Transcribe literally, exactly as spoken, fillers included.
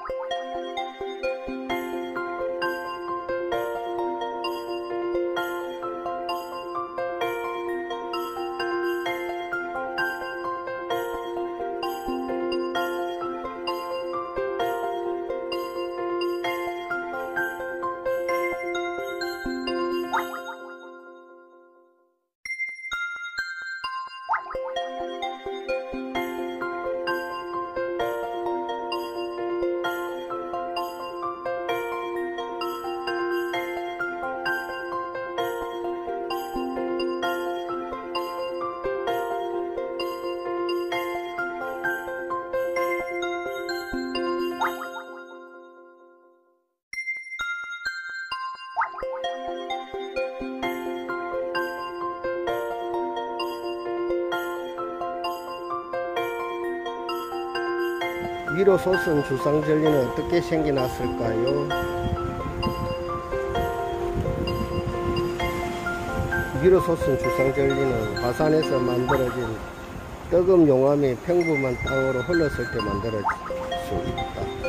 위로 솟은 주상절리는 어떻게 생겨났을까요? 위로 솟은 주상절리는 화산에서 만들어진 뜨거운 용암이 평범한 땅으로 흘렀을 때 만들어질 수 있다.